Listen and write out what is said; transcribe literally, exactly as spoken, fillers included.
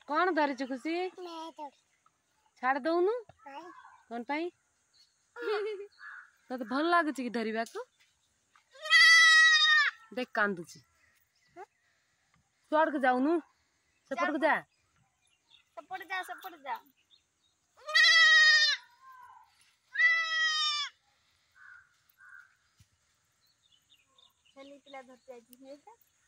कौन धरिच खुशी छाड़ दउनु कौन पाई तो भल लगुच कि धरवा को देख कांदुची चढ़ के जाऊनु सेपट को जा सपोर्ट जा सपोर्ट जा छेली पिला धरते आइछि